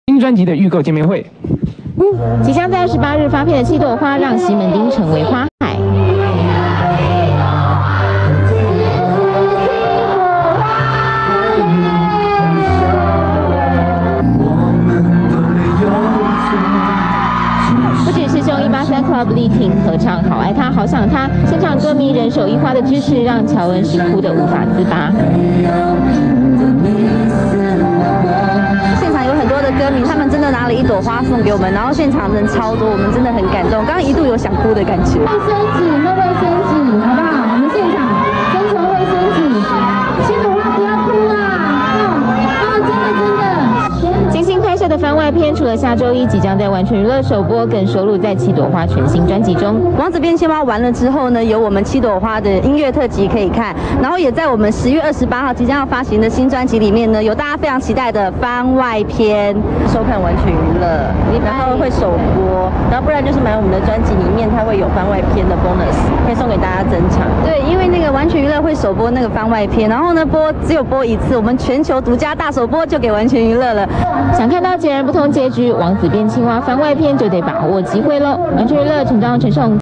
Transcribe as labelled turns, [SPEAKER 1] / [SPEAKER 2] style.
[SPEAKER 1] 新专辑的预购见面会。
[SPEAKER 2] 即将在28日发片的7朵花，让西门町成为花海。不只是兄183 Club 力挺合唱《好爱他好想他》，现场歌迷人手一花的支持，让乔恩是哭得无法自拔。
[SPEAKER 3] 现场有很多的歌迷，他们真的拿了1朵花送给我们，然后现场人超多，我们真的很感动。刚刚一度有想哭的感觉。
[SPEAKER 4] 卫生纸，那卫生纸，好不好？我们现场征求卫生纸，7朵花不要哭啊！真的。
[SPEAKER 2] 精心拍摄的番外篇，除了下周一即将在完全娱乐首播，更收录在7朵花全新专辑中。
[SPEAKER 3] 王子变青蛙完了之后呢，有我们7朵花的音乐特辑可以看，然后也在我们10月28号即将要发行的新专辑里面呢，有大家非常期待的番外篇，收看完全娱乐，然后会首播，然后不然就是买我们的专辑里面，它会有番外篇的 bonus， 可以送给大家珍藏。对，因为那个完全娱乐会首播那个番外篇，然后呢只有播1次，我们全球独家大首播就给完全娱乐了。
[SPEAKER 2] 想看到截然不同结局，王子变青蛙番外篇就得把握机会喽！完全娱乐陈章陈胜。